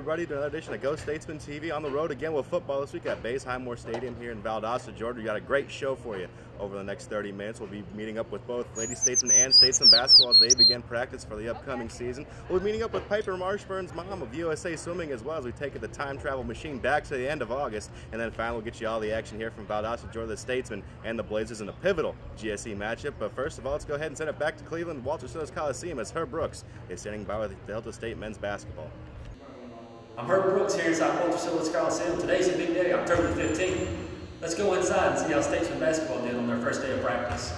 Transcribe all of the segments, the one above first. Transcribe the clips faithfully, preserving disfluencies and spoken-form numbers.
everybody, to another edition of GoStatesmen T V. On the road again with football this week at Bays Highmore Stadium here in Valdosta, Georgia. We got a great show for you over the next thirty minutes. We'll be meeting up with both Lady Statesmen and Statesmen basketball as they begin practice for the upcoming season. We'll be meeting up with Piper Marshburn's mom of U S A Swimming as well as we take the time travel machine back to the end of August. And then finally, we'll get you all the action here from Valdosta, Georgia, the Statesmen and the Blazers in a pivotal G S T matchup. But first of all, let's go ahead and send it back to Cleveland, Walter Sills Coliseum, as Herb Brooks is standing by with Valdosta State men's basketball. I'm Herb Brooks here inside Walter Sills Coliseum. Today's a big day, October the fifteenth. Let's go inside and see how Statesmen basketball did on their first day of practice.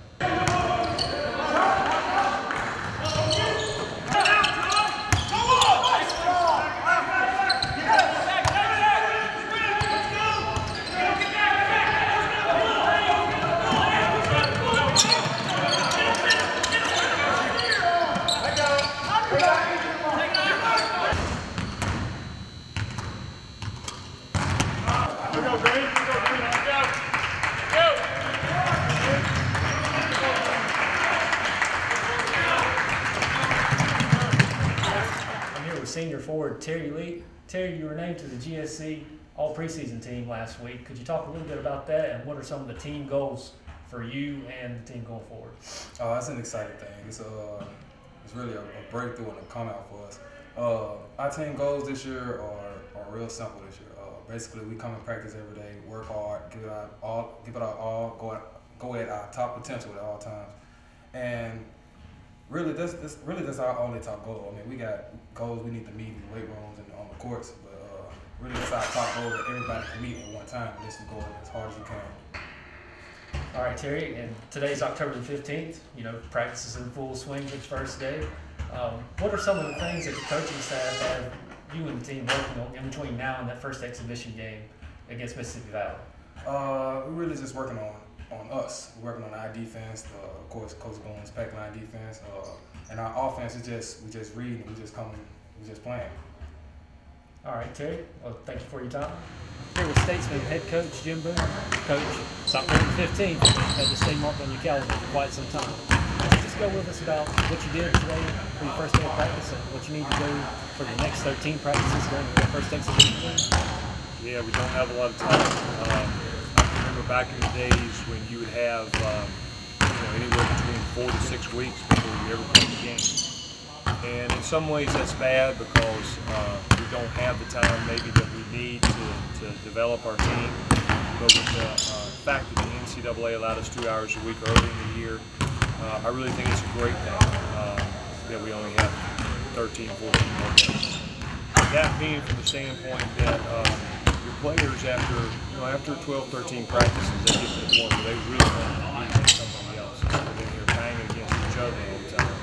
Senior forward Terry Lee. Terry, you were named to the G S C All Preseason team last week. Could you talk a little bit about that and what are some of the team goals for you and the team going forward? Oh, that's an exciting thing. It's uh, it's really a, a breakthrough and a come out for us. Uh, our team goals this year are, are real simple this year. Uh, basically, we come and practice every day, work hard, give it our all, give it our all, go at, go at our top potential at all times, and really, this this really that's our only top goal. I mean, we got goals we need to meet in the weight rooms and on the courts, but uh, really that's our top goal that everybody can meet at one time. And this is go as hard as you can. All right, Terry, and today's October the fifteenth. You know, practice is in full swing for its first day. Um, what are some of the things that the coaching staff have you and the team working on in between now and that first exhibition game against Mississippi Valley? Uh, we're really just working on on us. We're working on our defense, uh, of course, Coach Goins' pack line defense, uh, and our offense is just we just reading, we just coming, we just playing. All right, Terry. Well, thank you for your time. Here with Statesman head coach Jim Boone. Coach, it's October the fifteenth. Had this day marked on your calendar for quite some time. Just go with us about what you did today for your first day of practice and what you need to do for the next thirteen practices during the first exhibition. Yeah, we don't have a lot of time. Um, Remember back in the days when you would have um, you know, anywhere between four to six weeks before you ever played the game. And in some ways that's bad because uh, we don't have the time maybe that we need to, to develop our team. But with the uh, fact that the N C double A allowed us two hours a week early in the year, uh, I really think it's a great thing uh, that we only have thirteen, fourteen more days. That being from the standpoint that uh, players after you know after twelve, thirteen practices, they get to the point where they really want to be somebody else instead of in here banging against each other all the time.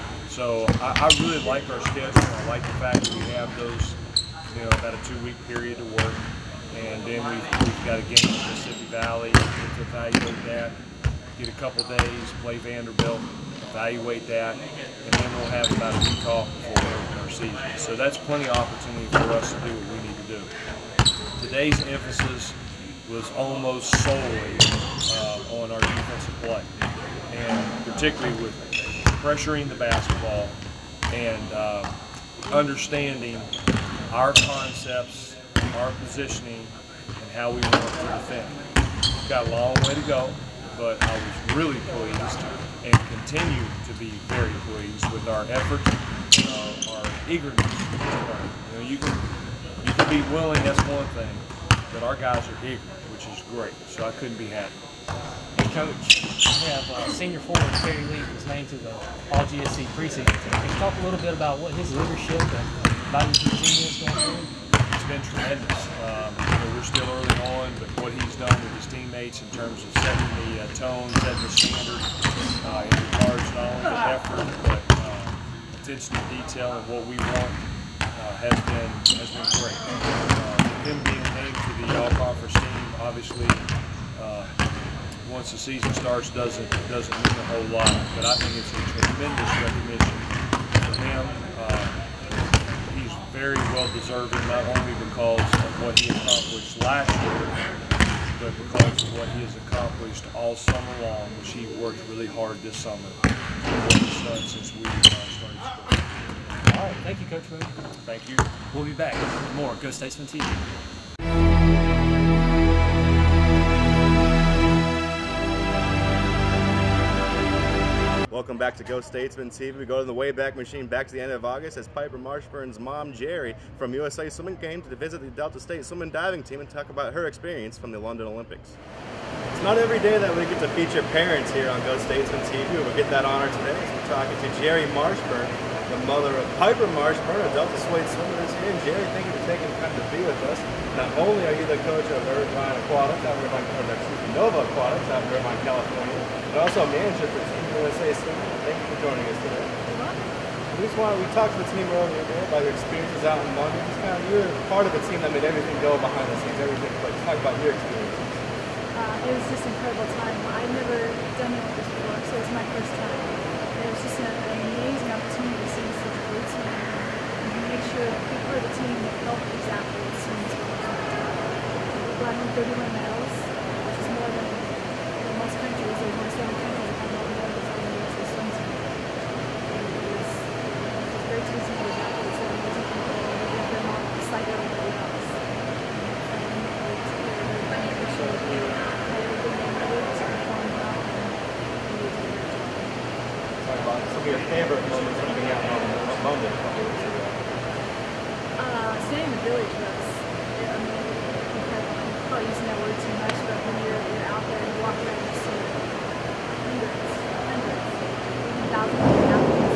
So I, I really like our schedule. I like the fact that we have those, you know, about a two-week period to work, and then we've, we've got a game in Mississippi Valley to evaluate that. Get a couple days, play Vanderbilt, evaluate that, and then we'll have about a week off before we open our season. So that's plenty of opportunity for us to do what we need to do. Today's emphasis was almost solely uh, on our defensive play, and particularly with pressuring the basketball and uh, understanding our concepts, our positioning, and how we want to defend. We've got a long way to go, but I was really pleased and continue to be very pleased with our effort and our, our eagerness to learn. You know, you can You can be willing, that's one thing, but our guys are eager, which is great, so I couldn't be happy. Hey, Coach, we have uh, senior forward Terry Lee was named to the All G S C preseason team. Can you talk a little bit about what his leadership and value to the team is going forward? It's been tremendous. Um, you know, we're still early on, but what he's done with his teammates in terms of setting the uh, tone, setting the standard, uh, in regards not only to effort, but uh, attention to detail and what we want. Uh, has been has been great. Uh, him being named to the all-conference team, obviously, uh, once the season starts, doesn't doesn't mean a whole lot. But I think it's a tremendous recognition for him. Uh, he's very well deserving, not only because of what he accomplished last year, but because of what he has accomplished all summer long, which he worked really hard this summer. What he's done since we uh, started school. All right, thank you, Coach Boone. Thank you. We'll be back with more Go Statesmen T V. Welcome back to Go Statesmen T V. We go to the Wayback Machine back to the end of August as Piper Marshburn's mom, Jerry, from U S A Swimming came to visit the Delta State swimming diving team and talk about her experience from the London Olympics. It's not every day that we get to feature parents here on Go Statesmen T V. We'll get that honor today as we're talking to Jerry Marshburn, the mother of Piper Marshburn, a Delta State swimmer is here. And Jerry, thank you for taking the time to be with us. Not only are you the coach of Irvine Aquatics, out of Irvine, or excuse me, Nova Aquatics out of Irvine, California, but also a manager for Team U S A Swimming. Thank you for joining us today. We just want we talked to the team earlier today about your experiences out in London. Just kind of, you're part of a team that made everything go behind the scenes, everything click. Talk about your experiences. Uh, it was just an incredible time. I'd never done it like this before, so it was my first time. It was just an, an amazing opportunity to see such great swimming and make sure to be part of the team that helped these athletes swim as well as they did. We brought home thirty-one medals, which is more than you know, most countries. There's only seven countries that have more medals than the U S A swim team. And it was, it was great to see these athletes that are amazing people and they get them all just like everybody else. And I appreciate you. Some of your favorite moments from being out in London? Uh, staying in the village was, I mean, incredible. I'm probably using that word too much, but when you're, you're out there and you walk around and you see hundreds, hundreds, even thousands of athletes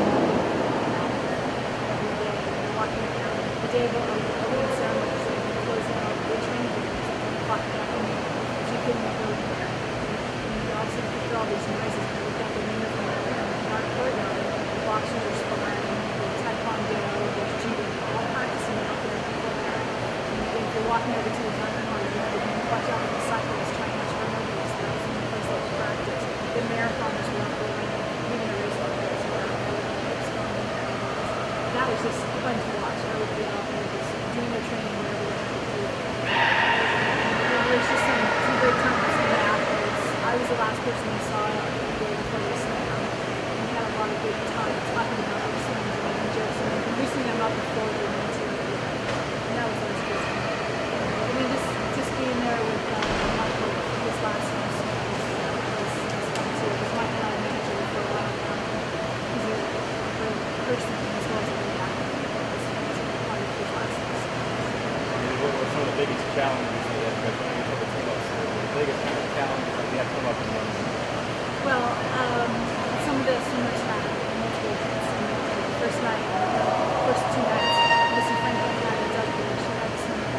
every day. You're walking around. The day of opening ceremonies, they were closing out the training games at one o'clock in the afternoon, but you couldn't go in there. And you also hear all these noises and you look out the window from the courtyard, the boxers are sparring, the taekwondo, there's judo, all practicing out there before that. And if you're walking over to the diving hall, you have to watch out for the cyclists trying not to run over these guys in the place that you practice. The marathoners were out there, even the race walkers were out there with the hips going in there. That was just fun to watch. I would be out there just doing their training wherever they had to do it. And there was just some, some great times with some of the athletes. I was the last person they saw the day before they swam. A lot of good time talking about our swims and making jokes and introducing them up before they went to the event. And that was always good. I mean, just, just being there with uh, Michael for his last few swims was, was fun too. Because Michael and I manager for a while now. He's a great person as well as a great athlete. It was fun to be part of his last few swims. What were some of the biggest challenges that you had when you took the team up? The biggest kind of challenges that you had to come up with? Well, um, some of the swimmers had multiple events. The first night, the first two nights, Missy Franklin had a Doug Beach. She had to swim the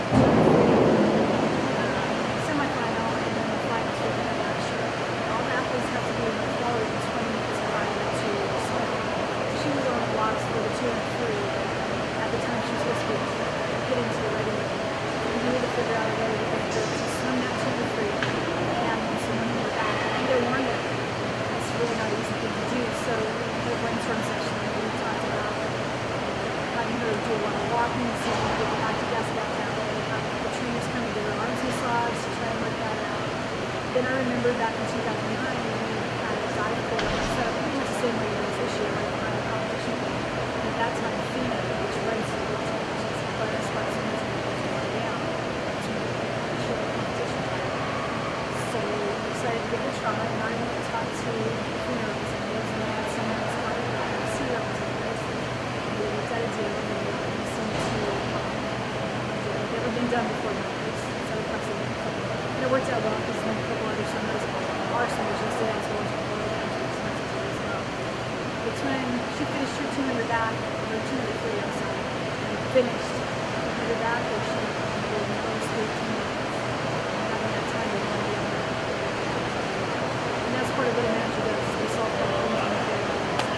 semifinal and then the finals were going to last year. All the athletes have to do in the quality of twenty minutes prior to swimming. She was on the blocks for the two and three. At the time, she was supposed to be getting to the ready room. We needed to figure out a way to get her to swim that two and three and swim when we were back. Either one that really not an easy thing to do, so we had a brainstorm session and we talked about having her do a lot of walking, see if we could get the lactic acid out that way, have the trainers come and get her arms massaged to try and work that out. Then I remember back in two thousand nine when we had a dive court set up pretty much the same way it is this year, like behind the competition. And at that time, FEMA, which runs the world championships, let us let swimmers and go down to make sure the competition time. So we decided to give it a try, and I went to talk to FEMA representatives, and I had someone else talk about the C representatives, and we looked at a deal, and we seemed to um, do it. It's never been done before now, it's so precedent. And it worked out well, because then a couple other swimmers, our swimmers yesterday, as well as a couple other countries went to do as well. The twin, she finished her two hundred back, or two hundred free, I'm sorry, and finished two hundred back, or she did the first thirteen minutes. Having that time to run the other. And that's part of what a manager does, we solve problems on the field.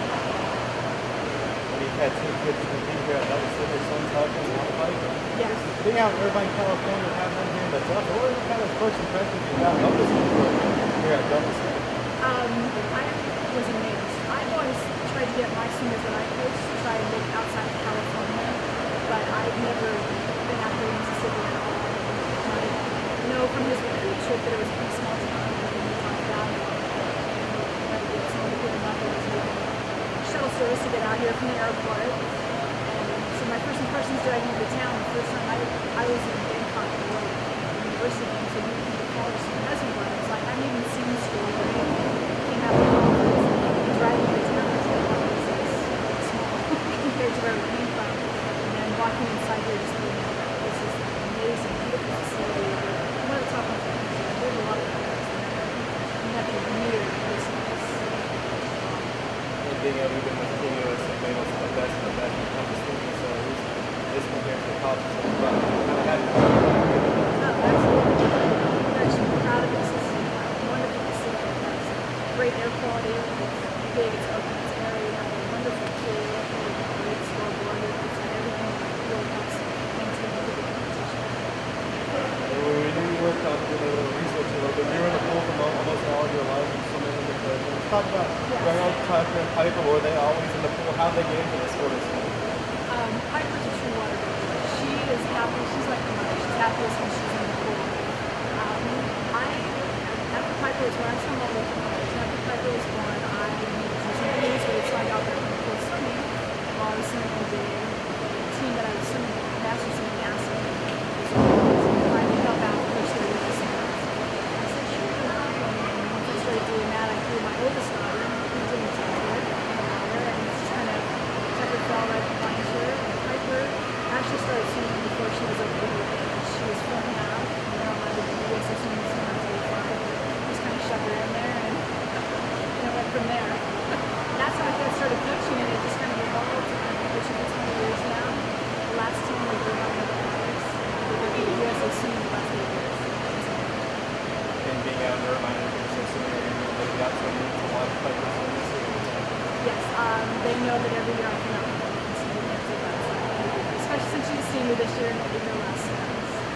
When you've had two kids compete here at Delta State, your son's helping you on the bike. Yes. Being out in Irvine, California, having them here in the Delta, what are kind of first impressions you got of this program here at Delta State? Um, I was amazed. I've always tried to get my swimmers that I coach to try and look outside of California, but I've never been out here in Mississippi at all. I know from his recruit trip that it was a pretty small town, and we talked about it. Try to get someone to pick him up. It was a shuttle service to get out here from the airport. my first impressions driving into town, the first time I, I was in Bangkok, university, and so we came to college, so my husband went. I was like, I hadn't even seen the school. I came out from college, and driving into town, I was like, wow, this is small compared to where we came from. And then walking inside here, just thinking, this is an amazing, beautiful facility. One of the top ones, there's a lot of colors there. And nothing near this nice. And being able to even continue as being able to the best of the best when it comes to students, so at least this compared to the college, so we're kind of happy. No, absolutely. I'm actually proud of this. It's a wonderful facility. It has great air quality. It's big, it's open, it's airy. We have a wonderful pool, a great scoreboard. It's got everything that really helps maintain a good competition. We knew you worked on doing a little research a little bit. You were in the pool for almost all of your life and so many of the coaches. Let's talk about Yes. growing up, Tucker and Piper. Were they always in the pool? How did they get into the sport of swimming? Um, Piper's a true water baby. She is happy. She's like a mother. She's happiest when she's in the pool. Um, I, after Piper was born, I swam all over college. After Piper was born, I needed to some weight, so I got back into pool swimming. While I was swimming with the team that I was swimming with, Masters in NASA. So I finally got back to push their U S I said, sure, and once I started doing that, I threw my oldest daughter, who's in the team with her, and it's just kind of Tucker fell right behind her. And Piper actually started swimming before she was over eight. She was four and a half, and then I did the U S A swimming team until five. Just kind of shoved her in there, and, and it went from there. That's how I got started coaching, and it just kind of evolved. I've been coaching for twenty years now. The last team we were on the Pirates. We were the U S A swimming the last eight years. And being out there, my name is swimming, and they got so many to watch Piper swim this year. Yes, um, they know that every year I come out and I can see the answer to that. Especially since she's a senior this year and will be here last year.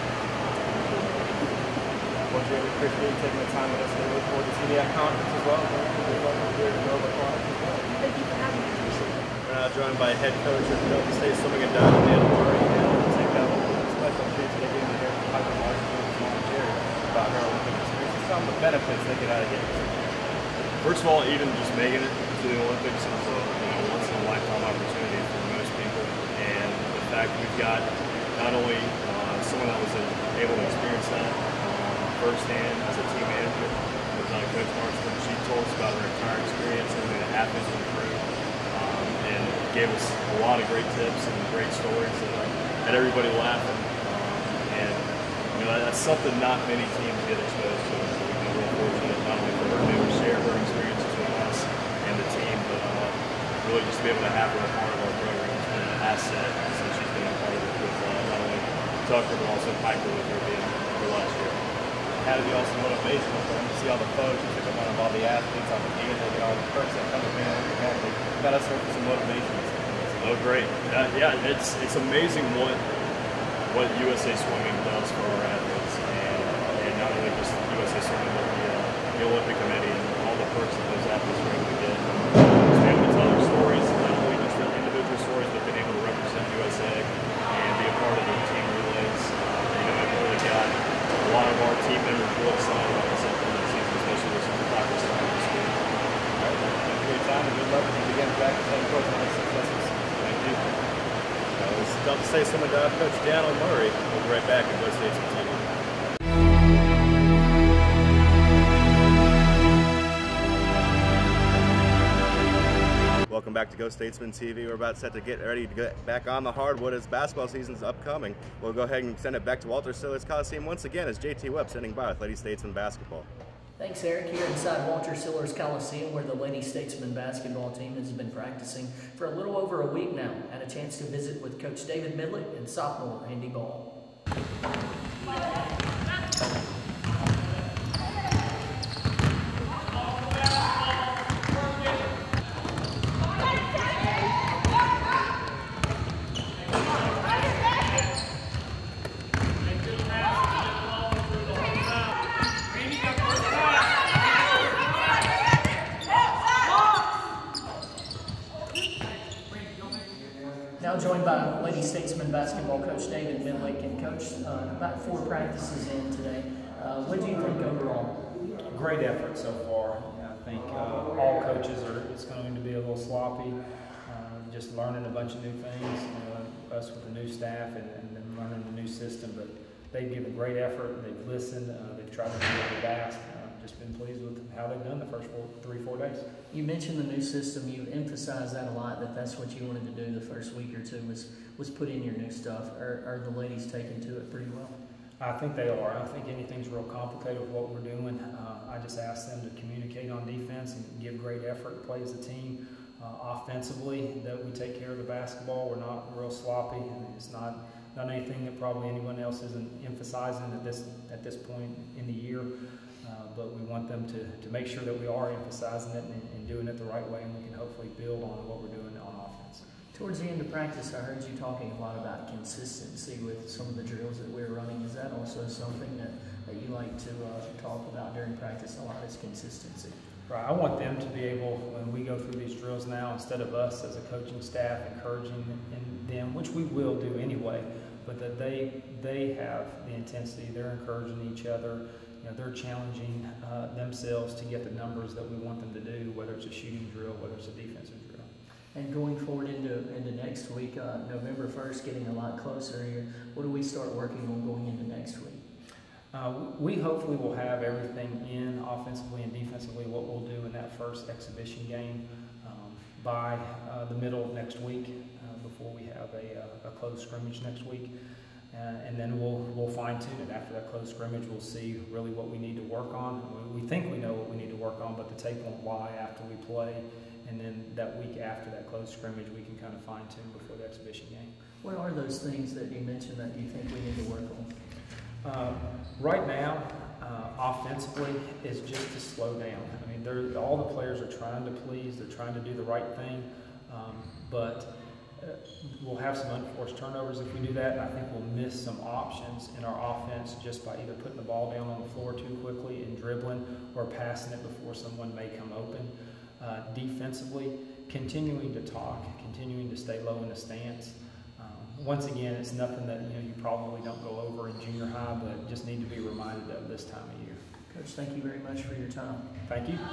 Well, Jay, we appreciate you taking the time with us today. We look forward to seeing you at conference as well. We're welcome here to Nova Clark as well. Thank you for having me. I appreciate it. We're now joined by head coach of Valdosta State swimming and diving, Dan Murray. And we'll take that little special treat today getting to hear from Piper Marshall and Mom Jerry about her Olympic experience and some of the benefits they get out of getting here. First of all, even just making it to the Olympics is a you know, once in a lifetime opportunity for most people. And the fact that we've got not only uh, someone that was able to experience that um, firsthand as a team manager with uh, Coach Marston, she told us about her entire experience and the athletes in the crew, um, and gave us a lot of great tips and great stories that uh, had everybody laughing. Um, and you know that's something not many teams get exposed to. So we've been real fortunate not only for her to be able to share her experiences with us and the team, but uh, really just to be able to have her a part of our program has been an asset since she's been a part of it with uh, not only Tucker but also Piper with her being her last year. Had to be also motivational for them to see all the photos you took of all the athletes on the game, they get all the perks that come with being an athlete. Got us for some motivation. Oh, great! Uh, yeah, it's it's amazing what what U S A Swimming does for our athletes, and, and not only just U S A Swimming, but the, uh, the Olympic Committee and all the perks that those athletes are able to get. Just be able to tell their stories, not only just their individual stories, but being able to represent U S A and be a part of the team relays. Uh, you know, I've really got a lot of our team members real excited about this upcoming season, especially with some practice time this week. All right, thank you for your time and good luck as you begin practice and coach on this successes. Thank you. That was Valdosta State swimming and dive coach Dan Murray. We'll be right back at GoStatesmen T V. Welcome back to GoStatesmen T V. We're about set to get ready to get back on the hardwood as basketball season's upcoming. We'll go ahead and send it back to Walter Siller's Coliseum once again as J T Webb sending by with Lady Statesmen basketball. Thanks, Eric. Here inside Walter Siller's Coliseum, where the Lady Statesmen basketball team has been practicing for a little over a week now. Had a chance to visit with Coach David Midlick and sophomore Andy Ball. Now joined by Lady Statesmen basketball coach David Midlick. And Coach, uh, about four practices in today. Uh, what do you think overall? Great effort so far. I think uh, all coaches are, it's going to be a little sloppy, uh, just learning a bunch of new things. Uh, us with the new staff and, and them learning the new system, but they've given great effort. They've listened. Uh, they've tried to do their best. Uh, just been pleased with how they've done the first four, three, four days. You mentioned the new system. You emphasized that a lot, that that's what you wanted to do the first week or two was, was put in your new stuff. Are, are the ladies taking to it pretty well? I think they are. I don't think anything's real complicated with what we're doing. Uh, I just ask them to communicate on defense and give great effort, play as a team. Uh, offensively, that we take care of the basketball. We're not real sloppy, and it's not not anything that probably anyone else isn't emphasizing at this at this point in the year. Uh, but we want them to, to make sure that we are emphasizing it and, and doing it the right way, and we can hopefully build on what we're doing on offense. Towards the end of practice, I heard you talking a lot about consistency with some of the drills that we're running. Is that also something that, that you like to uh, talk about during practice a lot, is consistency? Right. I want them to be able, when we go through these drills now, instead of us as a coaching staff encouraging them, which we will do anyway, but that they they have the intensity, they're encouraging each other, you know, they're challenging uh, themselves to get the numbers that we want them to do, whether it's a shooting drill, whether it's a defensive drill. And going forward into, into next week, uh, November first, getting a lot closer here, what do we start working on going into next week? Uh, we hopefully will have everything in offensively and defensively, what we'll do in that first exhibition game um, by uh, the middle of next week, uh, before we have a, uh, a close scrimmage next week. Uh, and then we'll, we'll fine tune it. After that close scrimmage, we'll see really what we need to work on. We think we know what we need to work on, but the tape won't lie after we play. And then that week after that close scrimmage, we can kind of fine tune before the exhibition game. What are those things that you mentioned that you think we need to work on? Uh, right now, uh, offensively, is just to slow down. I mean, they're, all the players are trying to please, they're trying to do the right thing, um, but uh, we'll have some unforced turnovers if we do that, and I think we'll miss some options in our offense just by either putting the ball down on the floor too quickly and dribbling, or passing it before someone may come open. Uh, defensively, continuing to talk, continuing to stay low in the stance. Once again, it's nothing that you know you probably don't go over in junior high, but just need to be reminded of this time of year. Coach, thank you very much for your time. Thank you.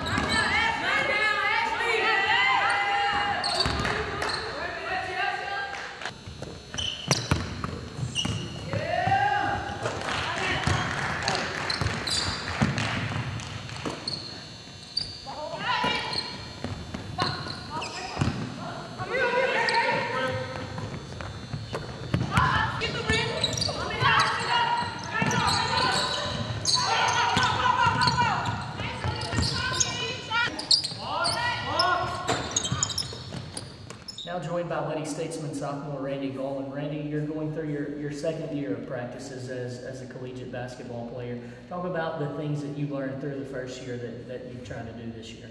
Now joined by Lady Statesman sophomore Randy Gall. And Randy, you're going through your, your second year of practices as, as a collegiate basketball player. Talk about the things that you learned through the first year that, that you're trying to do this year.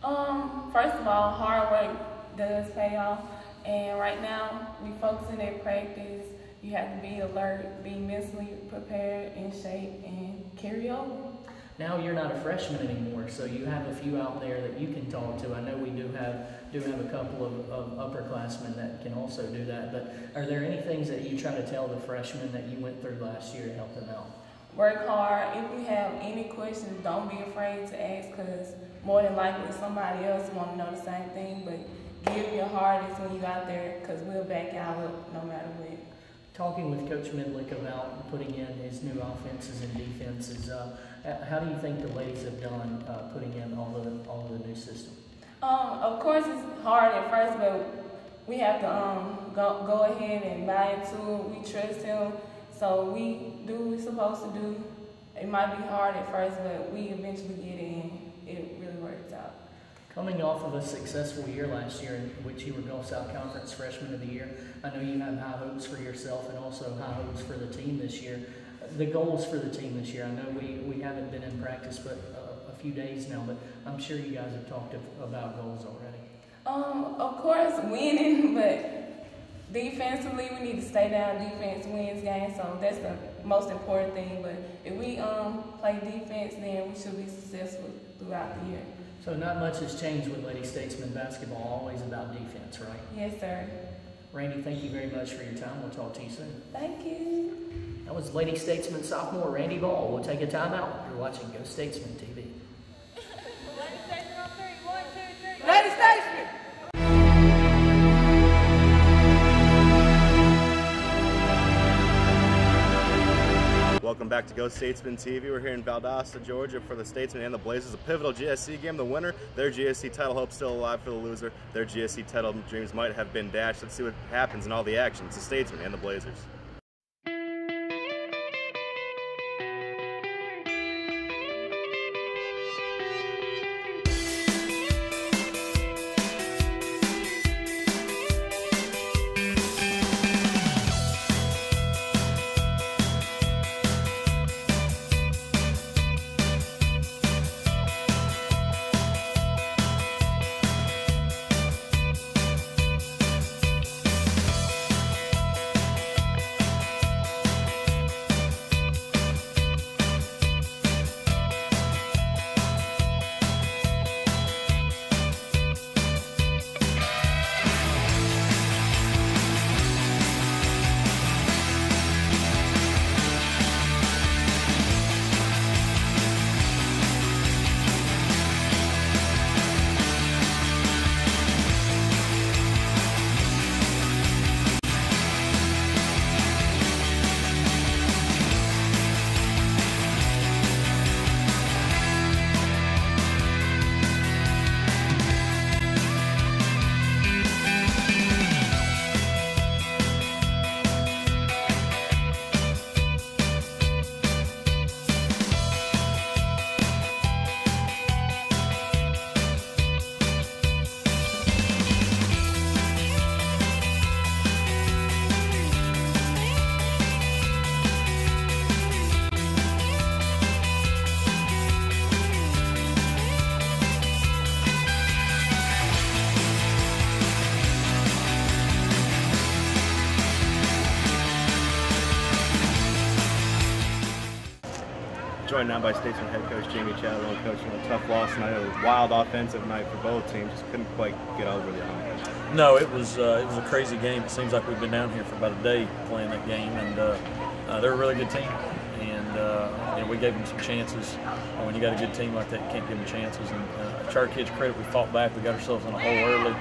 Um, first of all, hard work does pay off. And right now, we focusing at practice. You have to be alert, be mentally prepared, in shape, and carry over. Now you're not a freshman anymore, so you have a few out there that you can talk to. I know we do have do have a couple of, of upperclassmen that can also do that, but are there any things that you try to tell the freshmen that you went through last year to help them out? Work hard. If you have any questions, don't be afraid to ask, because more than likely somebody else want to know the same thing, but give your hardest when you're out there, because we'll back y'all up no matter what. Talking with Coach Midlick about putting in his new offenses and defenses, uh, how do you think the ladies have done uh, putting in all of the, all of the new system? Um, of course, it's hard at first, but we have to um, go, go ahead and buy into it. We trust him, so we do what we're supposed to do. It might be hard at first, but we eventually get it in. It really works out. Coming off of a successful year last year in which you were Gulf South Conference Freshman of the Year, I know you have high hopes for yourself and also high hopes for the team this year. The goals for the team this year, I know we, we haven't been in practice but a, a few days now, but I'm sure you guys have talked of, about goals already. Um, of course, winning, but defensively, we need to stay down. Defense wins games, so that's the most important thing. But if we um, play defense, then we should be successful throughout the year. So not much has changed with Lady Statesman basketball, always about defense, right? Yes, sir. Randy, thank you very much for your time. We'll talk to you soon. Thank you. That was Lady Statesman sophomore Randy Ball. We'll take a timeout. You're watching GoStatesmen T V. Lady Statesmen on three. One, two, three. Lady Statesmen! back to Go Statesmen T V. We're here in Valdosta, Georgia for the Statesmen and the Blazers. A pivotal G S C game. The winner, their G S C title hope still alive. For the loser, their G S C title dreams might have been dashed. Let's see what happens in all the action. It's the Statesmen and the Blazers. Joined now by Statesman head coach Jamie Chadwell, coaching a tough loss tonight. A wild offensive night for both teams. Just couldn't quite get over the hump. No, it was uh, it was a crazy game. It seems like we've been down here for about a day playing that game, and uh, uh, they're a really good team. And uh, you know, we gave them some chances. And when you got a good team like that, you can't give them chances. And uh, to our kids' credit, we fought back. We got ourselves in a hole early.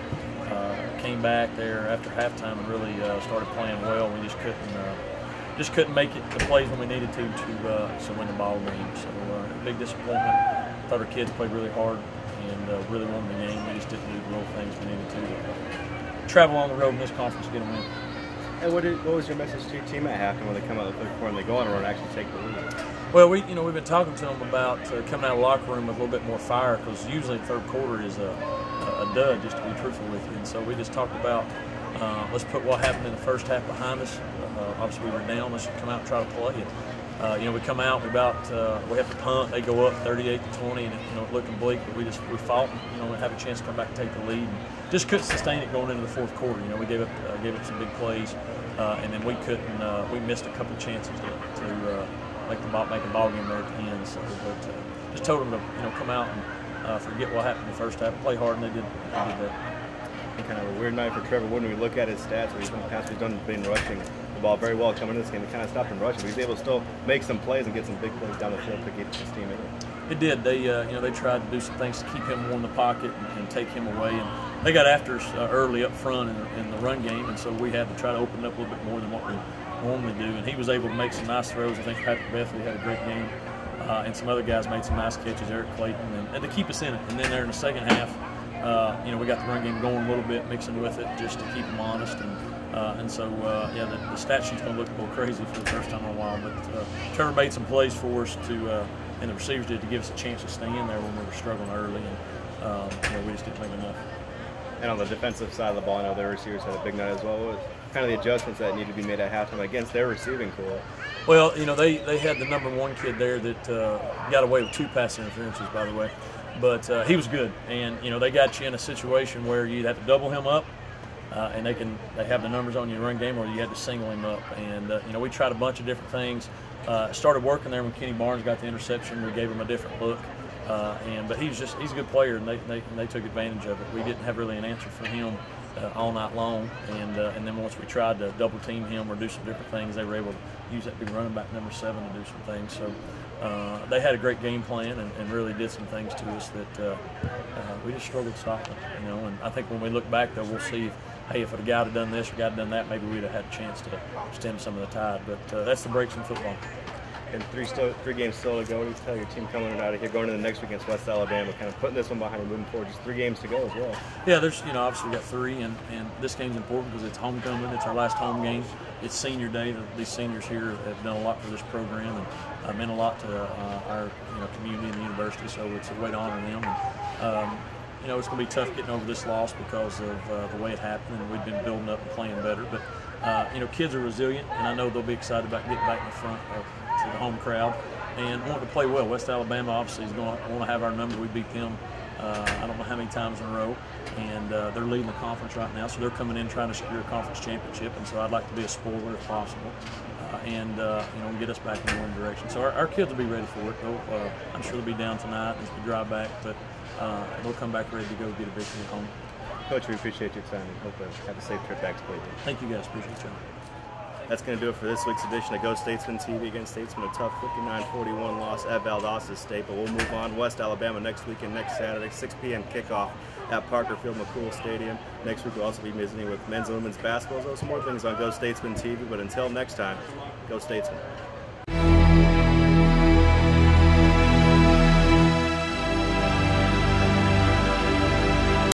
Uh, came back there after halftime and really uh, started playing well. We just couldn't. Uh, Just couldn't make it the plays when we needed to to, uh, to win the ball game. So uh, big disappointment. Thought our kids played really hard and uh, really won the game. We just didn't do the little things we needed to uh, travel on the road in this conference to get a win. And what, did, what was your message to your team at halftime when they come out of the third quarter and they go on a run and actually take the lead? Well, we you know we've been talking to them about uh, coming out of the locker room with a little bit more fire, because usually the third quarter is a, a dud, just to be truthful with you. And so we just talked about uh, let's put what happened in the first half behind us. Uh, obviously, we were down. Let's come out and try to play it. Uh, you know, we come out. We about uh, we have to punt. They go up thirty-eight to twenty, and you know, looking bleak. But we just we fought. And, you know, we have a chance to come back and take the lead. And just couldn't sustain it going into the fourth quarter. You know, we gave up uh, gave up some big plays, uh, and then we couldn't. Uh, we missed a couple chances to, to uh, make the ball make a ball game there at the end. So, but uh, just told them to you know come out and uh, forget what happened in the first half, play hard, and they did. They did that. Kind of a weird night for Trevor Wood. When we look at his stats, where he's in the past, he's done been rushing the ball very well coming into this game. He kind of stopped him rushing, but he's able to still make some plays and get some big plays down the field to get his team in. It did. They, uh, you know, they tried to do some things to keep him warm in the pocket and, and take him away. And they got after us uh, early up front in, in the run game, and so we had to try to open it up a little bit more than what we normally do. And he was able to make some nice throws. I think Patrick Bethley had a great game, uh, and some other guys made some nice catches. Eric Clayton, and, and to keep us in it. And then there in the second half, uh, you know, we got the run game going a little bit, mixing with it just to keep them honest. And uh, and so, uh, yeah, the, the stat sheet's going to look a little crazy for the first time in a while. But uh, Trevor made some plays for us to, uh, and the receivers did, to give us a chance to stay in there when we were struggling early. And um, you know, we just didn't make enough. And on the defensive side of the ball, I know their receivers had a big night as well. What was kind of the adjustments that need to be made at halftime against their receiving core? Well, you know, they, they had the number one kid there that uh, got away with two pass interferences, by the way. But uh, he was good. And, you know, they got you in a situation where you'd have to double him up, uh, and they can they have the numbers on your run game, or you had to single him up. And, uh, you know, we tried a bunch of different things. Uh, started working there when Kenny Barnes got the interception. We gave him a different look. Uh, and but he's just he's a good player, and they, they and they took advantage of it. We didn't have really an answer for him uh, all night long, and uh, and then once we tried to double team him or do some different things, they were able to use that big running back number seven to do some things. So uh, they had a great game plan and, and really did some things to us that uh, uh, we just struggled to stop them. You know, and I think when we look back, though, we'll see if, hey, if a guy had done this or a guy had done that, maybe we'd have had a chance to stem some of the tide. But uh, that's the breaks in football. And three still, three games still to go. What do you tell your team coming out of here, going into the next week against West Alabama, kind of putting this one behind you, moving forward? Just three games to go as well. Yeah, there's, you know, obviously we got three, and, and this game's important because it's homecoming. It's our last home game. It's senior day. These seniors here have done a lot for this program and uh, meant a lot to uh, our, you know, community and the university. So it's a way to honor them. And, um, you know, it's going to be tough getting over this loss because of uh, the way it happened, and we've been building up and playing better. But uh, you know, kids are resilient, and I know they'll be excited about getting back in the front of, to the home crowd and want to play well. West Alabama obviously is going to want to have our number. We beat them uh, I don't know how many times in a row, and uh, they're leading the conference right now, so they're coming in trying to secure a conference championship, and so I'd like to be a spoiler if possible, uh, and uh, you know, get us back in one direction. So our, our kids will be ready for it. They'll, uh, I'm sure they'll be down tonight as we drive back, but uh, they'll come back ready to go get a victory at home. Coach, we appreciate your time and hope you have a safe trip back to Cleveland. Thank you guys. Appreciate you. That's going to do it for this week's edition of Go Statesmen T V. Against Statesmen, a tough fifty-nine forty-one loss at Valdosta State, but we'll move on. West Alabama next weekend, next Saturday, six p m kickoff at Parker Field McCool Stadium. Next week we'll also be visiting with men's and women's basketball. So some more things on Go Statesmen T V, but until next time, Go Statesmen.